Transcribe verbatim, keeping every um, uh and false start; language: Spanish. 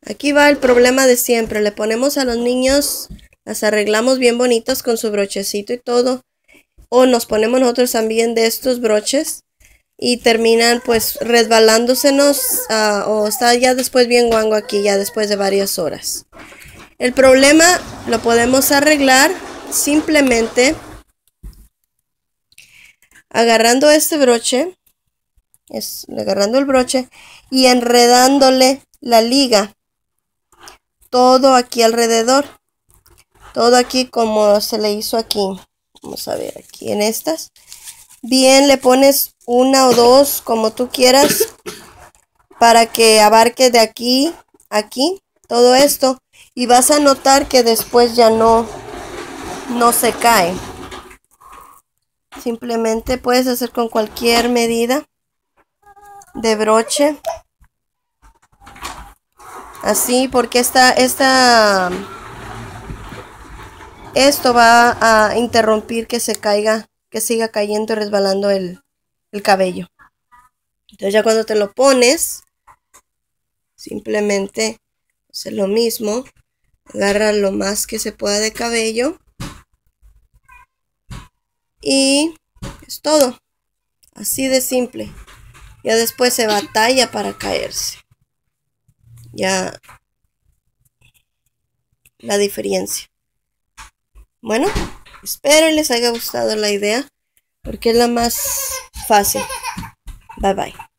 Aquí va el problema de siempre. Le ponemos a los niños, las arreglamos bien bonitas con su brochecito y todo. O nos ponemos nosotros también de estos broches. Y terminan pues resbalándosenos. Uh, o está ya después bien guango aquí, ya después de varias horas. El problema lo podemos arreglar simplemente agarrando este broche. Es, agarrando el broche y enredándole la liga. Todo aquí alrededor. Todo aquí como se le hizo aquí. Vamos a ver aquí en estas. Bien, le pones una o dos como tú quieras. Para que abarque de aquí a aquí. Todo esto. Y vas a notar que después ya no, no se cae. Simplemente puedes hacer con cualquier medida de broche. Así, porque esta, esta, esto va a interrumpir que se caiga, que siga cayendo y resbalando el, el cabello. Entonces ya cuando te lo pones, simplemente hacer lo mismo. Agarra lo más que se pueda de cabello. Y es todo. Así de simple. Ya después se batalla para caerse. Ya la diferencia. Bueno, espero les haya gustado la idea, porque es la más fácil. Bye bye.